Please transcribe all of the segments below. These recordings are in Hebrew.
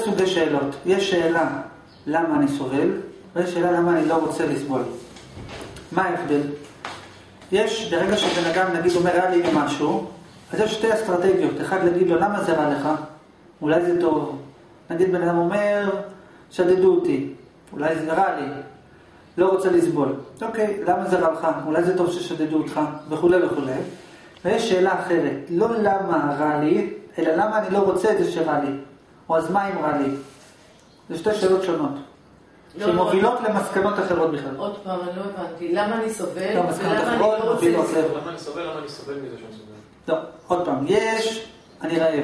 סוגי שאלות. יש שאלה למה אני סובל, ויש שאלה למה אני לא רוצה לסבול. מה ההבדל? יש, ברגע שבן אדם נגיד אומר רע לי משהו, אז יש שתי אסטרטגיות. אחד להגיד לו למה זה רע לך? אולי זה טוב. נגיד בן אדם אומר שדדו אותי, אולי זה רע לי, לא רוצה לסבול. אוקיי, למה זה רע לך? אולי זה טוב ששדדו אותך, וכו' וכו'. ויש שאלה אחרת, לא למה רע לי, אלא למה אני לא רוצה את זה שרע לי. או אז מה אם רע לי? זה שתי שאלות שונות. שמובילות למסקנות אחרות בכלל. עוד פעם, אני לא הבנתי. למה אני סובל? לא, מסקנות אחרות מובילות. למה אני סובל מזה שאני סובל? לא, עוד פעם. יש, אני רעב.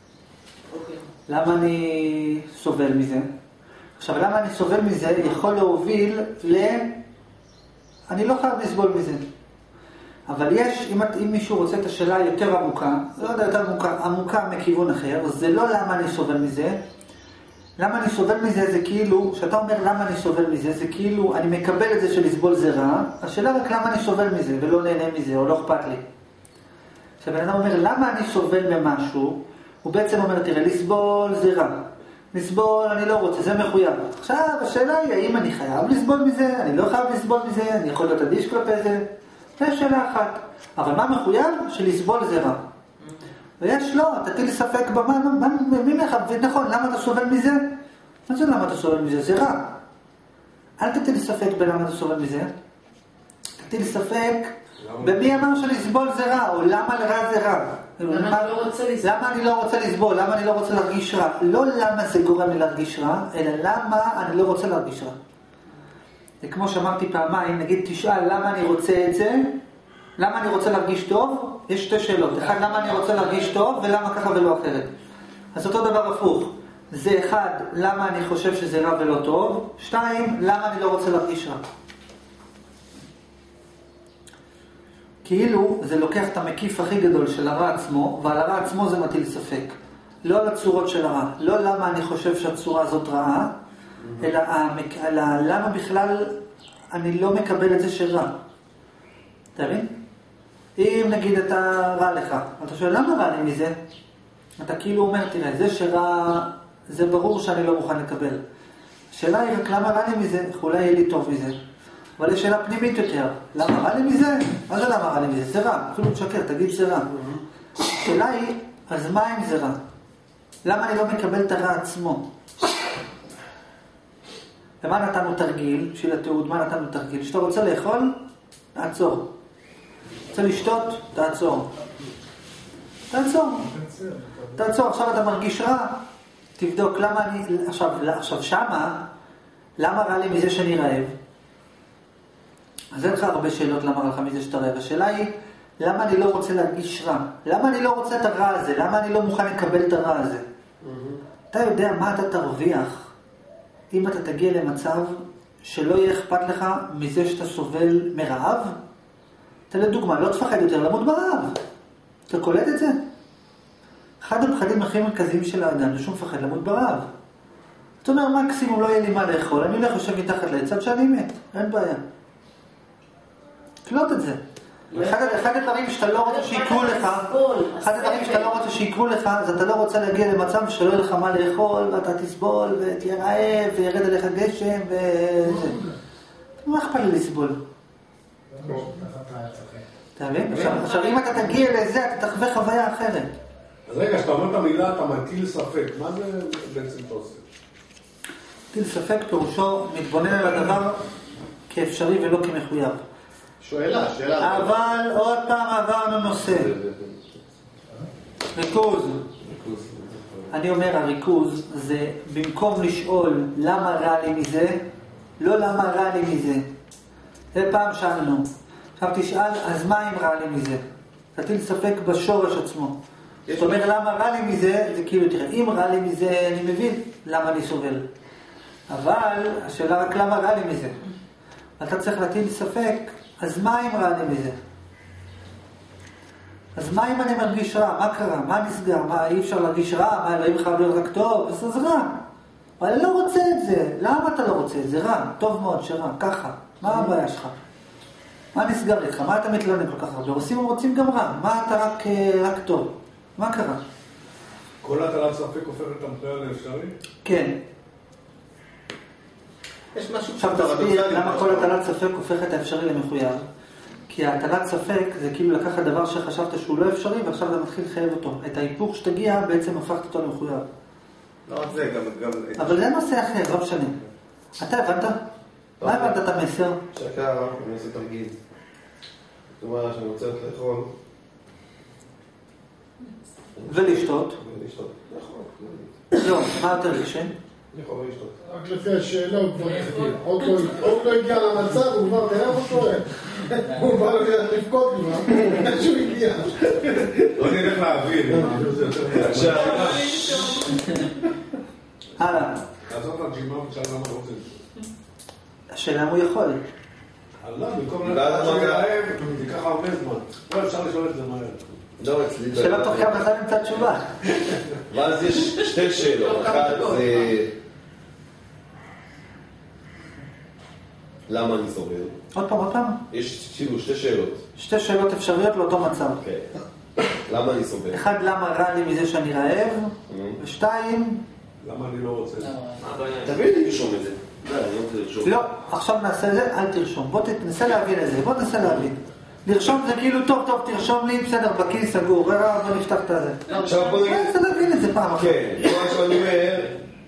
למה אני סובל מזה? עכשיו, למה אני סובל מזה יכול להוביל אני לא חייב לסבול מזה. אבל יש, אם מישהו רוצה את השאלה יותר עמוקה, לא יודע, יותר עמוקה מכיוון אחר, זה לא למה אני סובל מזה. למה אני סובל מזה זה כאילו, שאתה אומר למה אני סובל מזה, זה כאילו אני מקבל את זה שלסבול זה רע, השאלה רק למה אני סובל מזה ולא נהנה מזה או לא אכפת לי. כשבן אדם אומר למה אני סובל ממשהו, הוא בעצם אומר תראה לסבול זה רע, לסבול אני לא רוצה, זה מחויב. עכשיו השאלה היא האם אני חייב לסבול מזה, אני לא חייב לסבול מזה, אני יכול להיות אדיש כלפי זה, זה שאלה אחת. אבל מה מחויב? שלסבול זה רע. ויש לא, תטיל ספק במה, מי מחייב, נכון, למה אתה סובל מזה? מה זה למה אתה סובל מזה? זה רע. אל תטיל ספק בלמה אתה סובל מזה. תטיל ספק במי אמר שלסבול זה רע, או למה לרע זה רע. למה אני לא רוצה לסבול, למה אני לא רוצה להרגיש רע. לא למה זה גורם לי להרגיש רע, אלא למה אני לא רוצה להרגיש רע. זה כמו שאמרתי פעמיים, נגיד תשאל למה אני רוצה את זה, למה אני רוצה להרגיש טוב? יש שתי שאלות. אחד, למה אני רוצה להרגיש טוב, ולמה ככה ולא אחרת. אז אותו דבר הפוך. זה אחד, למה אני חושב שזה רע ולא טוב. שתיים, למה אני לא רוצה להרגיש רע. כאילו, זה לוקח את המקיף הכי גדול של הרע עצמו, ועל הרע עצמו זה מטיל ספק. לא על הצורות של הרע. לא למה אני חושב שהצורה הזאת רעה, אלא למה בכלל אני לא מקבל את זה שרע. אתה מבין? אם נגיד אתה רע לך, אתה שואל למה רע לי מזה? אתה כאילו אומר, תראה, זה שרע, זה ברור שאני לא מוכן לקבל. השאלה היא רק למה רע לי מזה, אולי יהיה לי טוב מזה. אבל יש שאלה פנימית יותר, למה רע לי מזה? מה זה למה רע לי מזה? זה רע, אפילו תשקר, תגיד זה רע. השאלה היא, אז מה אם זה רע? למה אני לא מקבל את הרע עצמו? ומה נתנו תרגיל, בשביל התיעוד, מה נתנו תרגיל? שאתה רוצה לאכול, תעצור. רוצה לשתות, תעצור. תעצור, עכשיו אתה מרגיש רע, תבדוק למה אני, עכשיו שמה, למה רע לי מזה שאני רעב? אז אין לך הרבה שאלות למה רע לך מזה שאתה רעב. השאלה היא, למה אני לא רוצה להרגיש רע? למה אני לא רוצה את הרע הזה? למה אני לא מוכן לקבל את הרע הזה? אתה יודע מה אתה תרוויח אם אתה תגיע למצב שלא יהיה אכפת לך מזה שאתה סובל מרעב? אתה לדוגמה, לא תפחד יותר למות ברעב. אתה קולט את זה? אחד הפחדים הכי מרכזיים של האדם זה שהוא מפחד למות ברעב. זאת אומרת, מקסימום לא יהיה לי מה לאכול, אני הולך יושב מתחת לעץ שאני מת, אין בעיה. קלוט את זה. אחד הדברים שאתה לא רוצה שיקרו לך, אז אתה לא רוצה להגיע למצב שלא יהיה לך מה לאכול, ואתה תסבול, ותהיה רעב, וירד עליך גשם, וזה. מה אכפת לי לסבול? אתה מבין? עכשיו, אם אתה תגיע לזה, אתה תחווה חוויה אחרת. אז רגע, שאתה אומר את המילה, אתה מטיל ספק. מה זה בעצם אתה עושה? מטיל ספק פירושו מתבונן על הדבר כאפשרי ולא כמחויב. שאלה. אבל עוד פעם עברנו נושא. ריכוז. אני אומר, הריכוז זה במקום לשאול למה רע לי מזה, לא למה רע לי מזה. זה פעם שאלנו. עכשיו תשאל, אז מה אם רע לי מזה? תטיל ספק בשורש עצמו. זאת אומרת, למה רע לי מזה, זה כאילו, תראה, אם רע לי מזה, אני מבין למה אני סובל. אבל השאלה רק למה רע לי מזה. אתה צריך להטיל ספק, אז מה אם רע לי מזה? אז מה אם אני מרגיש רע? מה קרה? מה נסגר? מה, אי אפשר להרגיש רע? מה, אלוהים חייב להיות רק טוב? אז זה רע. אבל אני לא רוצה את זה. למה אתה לא רוצה את זה? רע. טוב מאוד שרע. ככה. מה הבעיה שלך? מה נסגר איתך? מה אתה מתלונן כל כך הרבה? רוצים גם רע. מה אתה רק טוב? מה קרה? כל הטלת ספק הופכת את המחויב לאפשרי? כן. יש משהו עכשיו תסביר למה כל הטלת ספק הופך את האפשרי למחויב. כי הטלת ספק זה כאילו לקחת דבר שחשבת שהוא לא אפשרי ועכשיו אתה מתחיל לחייב אותו. את ההיפוך שתגיע בעצם הופכת אותו למחויב. לא רק זה, גם... אבל זה נושא אחר, לא משנה. אתה הבנת? מה הבנת את המסר? שקע, אני עושה תרגיל. זאת אומרת שאני רוצה לאכול. ולשתות. ולשתות. נכון. לא, מה יותר קשה? יכול לשתות. רק לפי השאלה הוא כבר החדיר. עוד לא הגיע למצב, הוא כבר תראה מה קורה. הוא בא לבכות כבר, שהוא הגיע. לא נלך להבין. הלאה. לעשות את הג'ימה ושאלה למה לא רוצה. השאלה אם הוא יכול. לא, במקום לדעת שאני רעב, זה ייקח הרבה זמן. לא, אפשר לשאול את זה מהר. לא, אצלי... שאלה תוך כמה זמן נמצא תשובה. ואז יש שתי שאלות. אחת זה... למה אני סובל? עוד פעם. יש כאילו שתי שאלות. שתי שאלות אפשריות לאותו מצב. כן. למה אני סובל? אחד, למה רע לי מזה שאני רעב? ושתיים... למה אני לא רוצה? תביא לי לרשום את זה. אני לא רוצה לרשום. לא, עכשיו נעשה זה, אל תרשום. בוא תנסה להבין את זה, בוא תנסה להבין. לרשום זה כאילו טוב, תרשום לי, בסדר, בכיס, סגור, בוא נפתח את זה. עכשיו בוא נגיד... אני רוצה להבין את זה פעם אחת. כן, מה שאני אומר,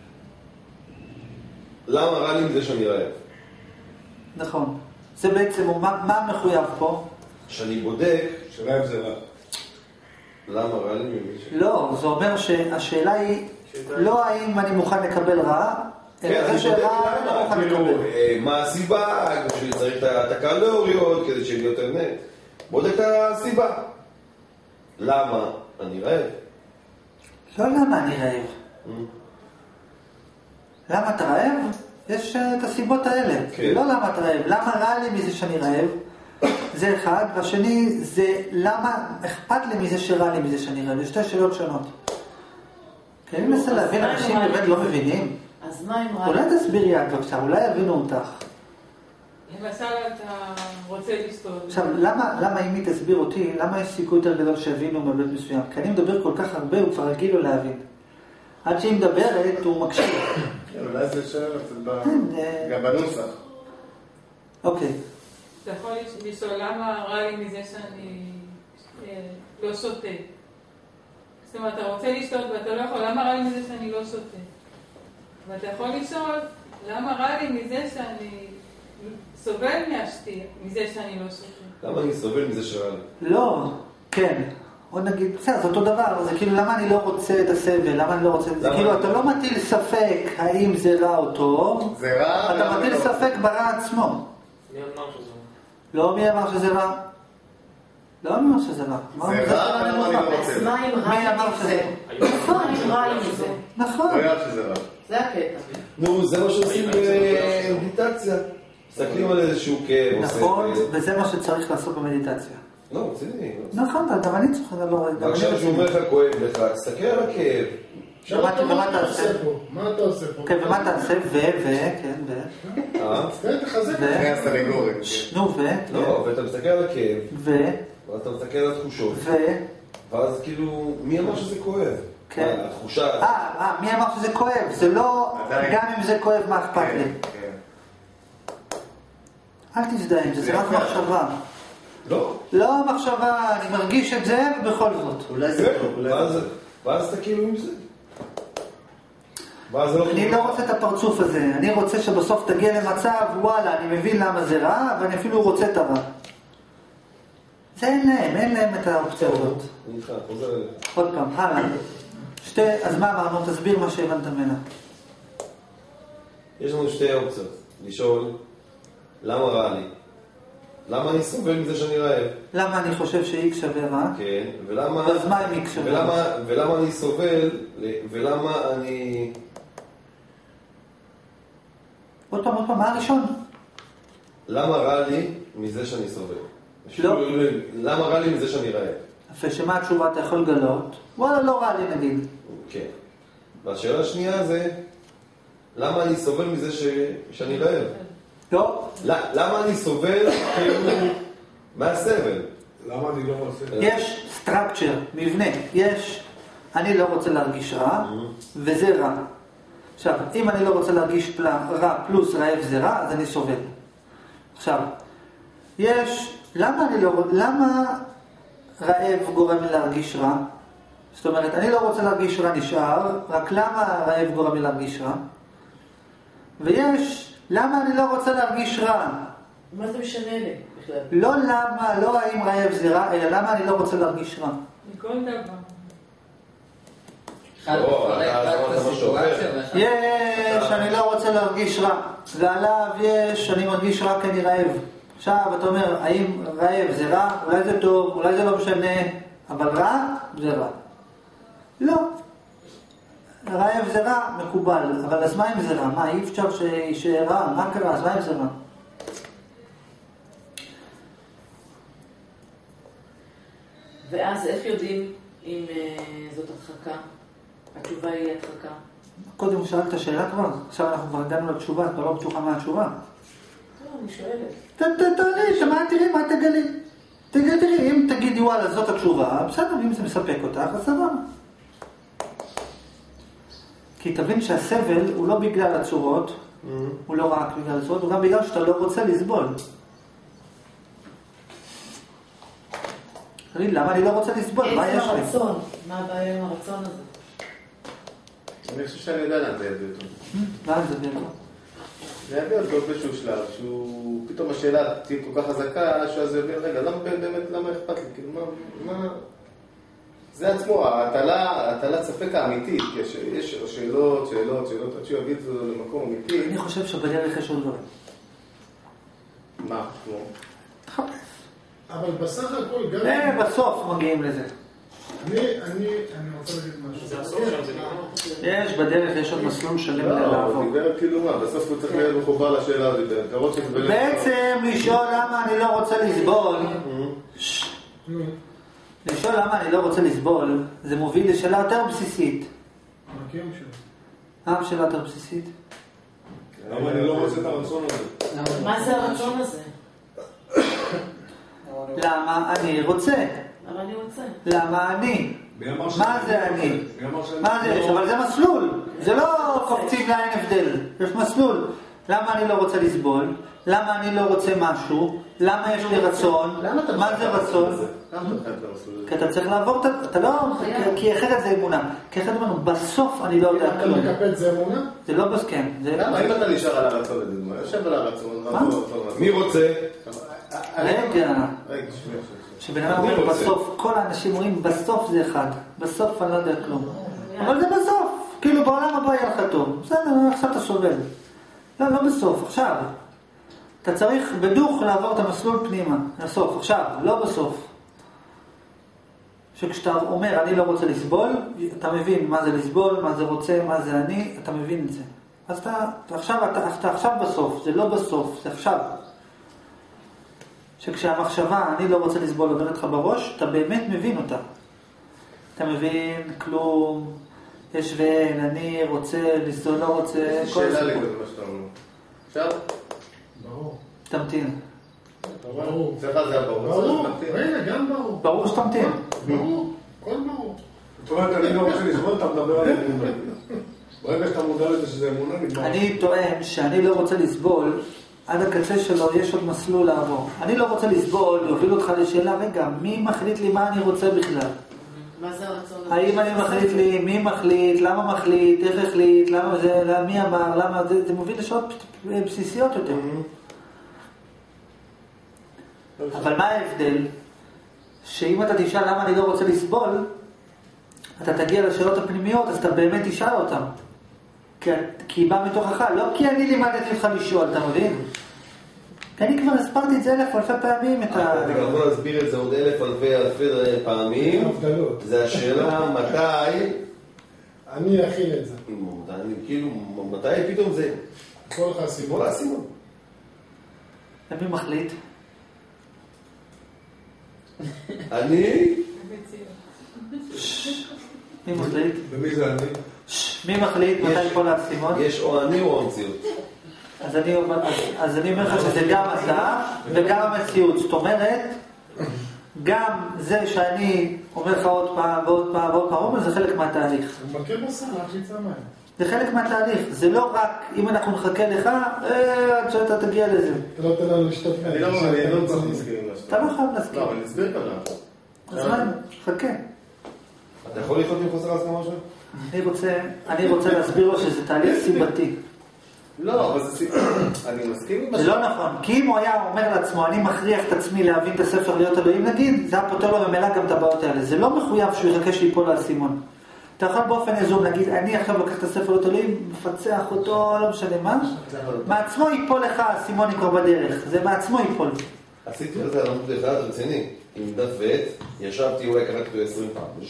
למה רע לי מזה שאני רעב? נכון. זה בעצם, מה מחויב פה? שאני בודק... שרעב זה רע. למה רע לי מזה? לא, זה אומר שהשאלה היא לא האם אני מוכן לקבל רע, כן, אני בודק למה, כאילו, מה הסיבה, כשאני צריך את הקלוריות, כדי שיהיה יותר נט. בודק את הסיבה. למה אני רעב? לא למה אני רעב. למה אתה רעב? יש את הסיבות האלה. כן. לא למה אתה רעב. למה רע לי מזה שאני רעב? זה אחד. והשני זה למה אכפת לי מזה שרע לי מזה שאני רעב. זה שתי שאלות שונות. כי אני מנסה להבין, אנשים באמת לא מבינים. אז מה אם רע? אולי תסבירי את בבקשה, אולי יבינו אותך. למשל אתה רוצה לשתות. עכשיו, למה אם היא תסביר אותי, למה יש סיכוי יותר גדול שיבינו מבית מסוים? כי אני מדבר כל כך הרבה, הוא כבר רגיל לו להבין. עד שהיא מדברת, הוא מקשיב. אולי זה שאלה גם בנוסח. אוקיי. אתה יכול לשאול למה רע לי מזה שאני לא שותה. זאת אומרת, אתה רוצה לשתות ואתה לא יכול, למה רע לי מזה שאני לא שותה? ואתה יכול לשאול למה רע לי מזה שאני סובל מזה שאני לא שותה. למה אני סובל מזה שרע לי? לא, כן. עוד נגיד, בסדר, זה אותו דבר, זה כאילו למה אני לא רוצה את הסבל, למה אני לא רוצה את זה, כאילו אתה לא מטיל ספק האם זה רע או טוב, זה רע, אתה מטיל ספק ברע עצמו. מי אמר שזה לא מי אמר שזה רע? לא מי אמר שזה רע. זה רע, למה אני לא רוצה? אז מה אם מי רע אמר לי שזה? מזה? נכון, אם רע לי מזה. נכון. לא יודע שזה רע. זה הקטע. נו, זה מה שעושים במדיטציה. מסתכלים על איזשהו כאב. נכון, וזה מה שצריך לעשות במדיטציה. לא, רציני. נכון, גם אני צריך לא... עכשיו שהוא אומר לך כואב לך, תסתכל על הכאב. ומה אתה עושה? מה אתה עושה פה? כן, ומה אתה עושה? כן, תחזק. אחרי הסנגורים. נו, לא, ואתה מסתכל על הכאב, ואז ואתה מסתכל על התחושות, ואז כאילו, מי אמר שזה כואב? כן. התחושה... מי אמר שזה כואב? זה לא... גם אם זה כואב, מה אכפת לי? אל תזדהה עם זה, זה רק מחשבה. לא. לא מחשבה, אני מרגיש את זה, ובכל זאת. אולי זה טוב, ואז אתה כאילו עם זה. אני לא רוצה את הפרצוף הזה, אני רוצה שבסוף תגיע למצב, וואלה, אני מבין למה זה רע, ואני אפילו רוצה את הרע. זה אין להם את האופציה הזאת. אני איתך, חוזר אליך. עוד פעם, הלאה. אז מה אמרנו? תסביר מה שהבנת ממנה. יש לנו שתי אופציות. לשאול, למה רע לי? למה אני סובל מזה שאני רעב? למה אני חושב ש-X שווה רע? כן, ולמה... אז מה עם X שווה רע? ולמה אני סובל, ולמה אני... עוד פעם, מה הראשון? למה רע לי מזה שאני סובל? לא. למה רע לי מזה שאני רעב? יפה, שמה התשובה אתה יכול לגלות? וואלה, לא רע לי נגיד. כן. והשאלה השנייה זה, למה אני סובל מזה שאני רעב? לא. למה אני סובל כאילו מהסבל? למה אני לא עושה? יש structure, מבנה, יש אני לא רוצה להרגיש רע, וזה רע. עכשיו, אם אני לא רוצה להרגיש רע פלוס רעב זה רע, אז אני סובל. עכשיו, למה רעב גורם לי להרגיש רע? זאת אומרת, אני לא רוצה להרגיש רע נשאר, רק למה רעב גורם לי להרגיש רע? למה אני לא רוצה להרגיש רע? מה זה משנה לי בכלל? לא למה, לא האם רעב זה רע, אלא למה אני לא רוצה להרגיש רע. מכל דבר. אני לא רוצה להרגיש רע. ועליו אני מרגיש רע כי אני רעב. עכשיו אתה אומר, האם רעב זה רע? אולי זה טוב, אולי זה לא משנה, אבל רע זה רע. לא. רעב זה רע, מקובל. אבל אז מה אם זה רע? מה, אי אפשר שישאר רע? מה קרה? אז מה אם זה רע? ואז איך יודעים אם זאת הדחקה? התשובה היא הדחקה. קודם שאלת שאלה כבר, עכשיו אנחנו כבר הגענו לתשובה, אתה לא בטוחה מה התשובה. לא, אני שואלת. תראי, מה תגלי? תראי, אם תגידי וואלה זאת התשובה, בסדר, אם זה מספק אותך, אז סבבה. כי תבין שהסבל הוא לא בגלל הצורות, הוא לא רק בגלל הצורות, הוא גם בגלל שאתה לא רוצה לסבול. תראי, למה אני לא רוצה לסבול? מה יש לי? הרצון. מה הבעיה עם הרצון הזה? אני חושב שאני יודע לאן זה יביא אותו. לאן זה יביא אותו? זה יביא אותו באיזשהו שלב, שהוא פתאום השאלה תהיה כל כך חזקה, שאז יביא, רגע, למה אכפת לי? כאילו, מה... זה עצמו, הטלת ספק האמיתית, יש שאלות, עד שהוא יביא את זה למקום אמיתי. אני חושב שבדרך יש עוד דברים. מה? כמו? תחפש. אבל בסך הכל גם... בסוף מגיעים לזה. אני רוצה להגיד משהו. זה הסוף שם, זה נגמר. יש בדרך, יש עוד מסלול שלם לא, לעבור. הוא דיבר כאילו מה, בסוף הוא צריך להיות מחובר לשאלה הזאת. בעצם לשאול למה אני לא רוצה לסבול, לשאול למה אני לא רוצה לסבול, זה מוביל לשאלה יותר בסיסית. הקיום שלו. מה השאלה יותר בסיסית? למה אני לא רוצה את הרצון הזה? מה זה הרצון הזה? למה אני רוצה? אבל אני רוצה. למה אני? מה זה אני? מה זה? אבל זה מסלול. זה לא קופצים לאין הבדל. יש מסלול. למה אני לא רוצה לסבול? למה אני לא רוצה משהו? למה יש לי רצון? מה זה רצון? כי אתה צריך לעבור, אתה לא, כי אחרת זה אמונה. כי אחרת אמרנו, בסוף אני לא יודע כלום. אתה מקפל זה אמונה? זה לא בסכם. למה? אם אתה נשאר על הרצון, יושב על הרצון. מי רוצה? רגע. שבן אדם אומר בסוף, כל האנשים אומרים בסוף זה אחד. בסוף אני לא יודע כלום. אבל זה בסוף. כאילו בעולם הבא יהיה לך טוב. בסדר, עכשיו אתה סובל. לא בסוף, עכשיו. אתה צריך בדוך לעבור את המסלול פנימה, לסוף, עכשיו, לא בסוף. שכשאתה אומר אני לא רוצה לסבול, אתה מבין מה זה לסבול, מה זה רוצה, מה זה אני, אתה מבין את זה. אז אתה עכשיו בסוף, זה לא בסוף, זה עכשיו. שכשהמחשבה אני לא רוצה לסבול עוברת לך בראש, אתה באמת מבין אותה. אתה מבין כלום, יש ואין, אני רוצה לסבול, לא רוצה, כל שאלה לגבי מה שאתה אומר. אפשר? ברור. תמתין. ברור. אצלך זה היה ברור. ברור. רגע, גם ברור. ברור שתמתין. ברור. כל ברור. זאת אומרת, אני לא רוצה לסבול, אתה מדבר על אמונה. ברגע שאתה מודע לזה שזה אמונה, נגמר. אני טוען שאני לא רוצה לסבול, עד הקצה שלו יש עוד מסלול לעבור. אני לא רוצה לסבול, יוביל אותך לשאלה, רגע, מי מחליט לי מה אני רוצה בכלל? מה זה הרצון הזה? האם אני מחליט לי, מי מחליט, למה מחליט, איך החליט, למה זה, מי אמר, למה זה מוביל לשאלות בסיסיות יותר. אבל מה ההבדל? שאם אתה תשאל למה אני לא רוצה לסבול, אתה תגיע לשאלות הפנימיות, אז אתה באמת תשאל אותם. כי היא באה מתוכך, לא כי אני לימדתי אותך לשאול, אתה מבין? כי אני כבר הסברתי את זה 1,000 פעמים. אתה גם יכול להסביר את זה עוד 1,000 פעמים. זה השאלה מתי... אני אכיל את זה. כאילו, מתי פתאום זה? כל הסיבות. כל הסיבות. מי מחליט? אני... מי מחליט? ומי זה אני? מי מחליט מתי כל הסימון? יש או אני או המציאות. אז אני אומר לך שזה גם אתה וגם המציאות. זאת אומרת, גם זה שאני אומר לך עוד פעם ועוד פעם ועוד פעם, זה חלק מהתהליך. הוא מכיר בסל, רק שיצא מים. זה חלק מהתהליך, זה לא רק אם אנחנו נחכה לך, עד שאתה תגיע לזה. אתה לא תן לנו להשתתף. אני לא כל כך מסכים עם אתה לא חייב להסכים. לא, אבל אני אסביר כאן למה. אז מה, חכה. אתה יכול לחיות עם חוסר הסכמה שלו? אני רוצה להסביר לו שזה תהליך סיבתי. לא, אבל זה סיבה. אני מסכים עם זה לא נכון, כי אם הוא היה אומר לעצמו, אני מכריח את עצמי להבין את הספר להיות אלוהים נגיד, זה היה פותר לו ממילא גם את הבעיות האלה. זה לא מחויב שהוא יחכה שיפול על סימון. אתה יכול באופן יזום להגיד, אני עכשיו לוקח את הספר להיות אלוהים, מפצח אותו, לא משנה מה, מעצמו ייפול לך, סימון יקור בדרך, זה מעצמו ייפול. עשיתי על זה עמוד אחד רציני, עם דף ועט, ישבתי, אולי קראתי אותו 20 פעם.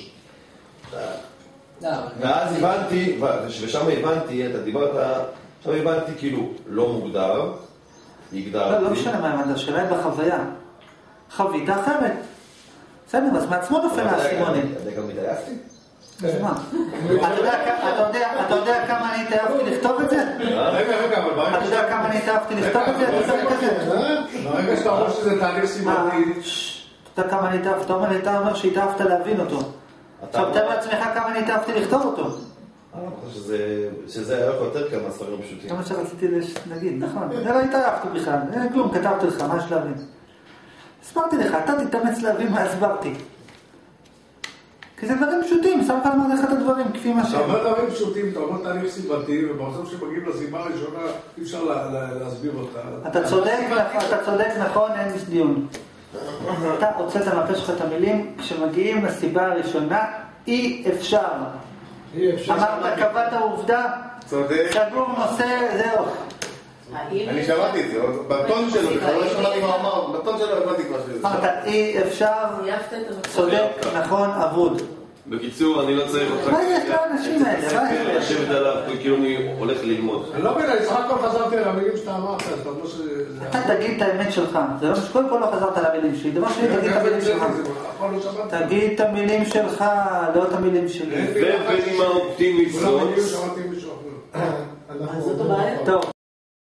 ואז הבנתי, ושם הבנתי, אתה דיברת, עכשיו הבנתי כאילו לא מוגדר, הגדרתי. לא משנה מה הבנת, השאלה היא בחוויה. חווית אחרת. בסדר, אז מעצמו נופל האסימונים. אתה גם התעייפתי? אז מה? אתה יודע כמה אני התעייפתי לכתוב את זה? רגע, אבל בעיה... אתה יודע כמה אני התעייפתי לכתוב את זה? ברגע שאתה אומר שזה תהליך סיבתי... אתה יודע כמה אני התעייפתי? אתה אומר שהתעייפת להבין אותו. עכשיו תן לעצמך כמה אני התעייפתי לכתוב אותו. אני חושב שזה היה יותר כמה ספרים פשוטים. כמה שרציתי להגיד, נכון. זה לא התעייפתי בכלל, אין כלום, כתבתי לך, מה יש להבין? הסברתי לך, אתה תתאמץ להבין מה הסברתי. כי זה דברים פשוטים, שם לך למד לך את הדברים, כפי מה ש... אתה אומר דברים פשוטים, אתה אומר תהליך סיבתי, ובסוף שמגיעים לסיבה הראשונה, אי אפשר להסביר אותה. אתה צודק, נכון, אין דיון. אתה הוצאת מהפה שלך את המילים, כשמגיעים לסיבה הראשונה, אי אפשר. אמרת, קבעת עובדה, סגור נושא, זהו. אני שמעתי את זה, בטון שלו, בכלל לא שמעתי מה אמר, בטון שלו הבנתי כבר שזה. אמרת, אי אפשר, צודק, נכון, אבוד. בקיצור, אני לא צריך אותך... מה יש לאנשים האלה? מה יש? לשבת עליו, כאילו אני הולך ללמוד. אני לא מבין, אני סך הכל חזרתי על המילים שאתה אמרת, אז אתה אומר שזה... אתה תגיד את האמת שלך. זה לא שקודם כל לא חזרת על המילים שלי. דבר שלי, תגיד את המילים שלך. תגיד את המילים שלך, לא את המילים שלי. ובנימה אופטימית זאת. שמעתי מישהו אחר. אז זאת הבעיה. טוב.